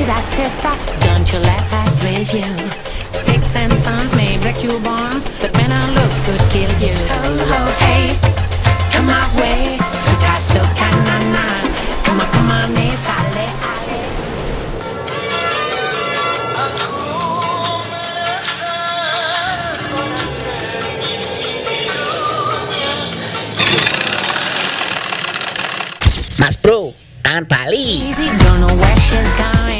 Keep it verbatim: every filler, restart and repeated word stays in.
that sister, don't you let her thrill you. Sticks and stones may break your bones, but when our looks could kill you. Oh, oh, hey, come my way, suka suka na na. Come on, come on, eh, sale, ale. Mas Bro Kangen Bali. Easy, don't know where she's going.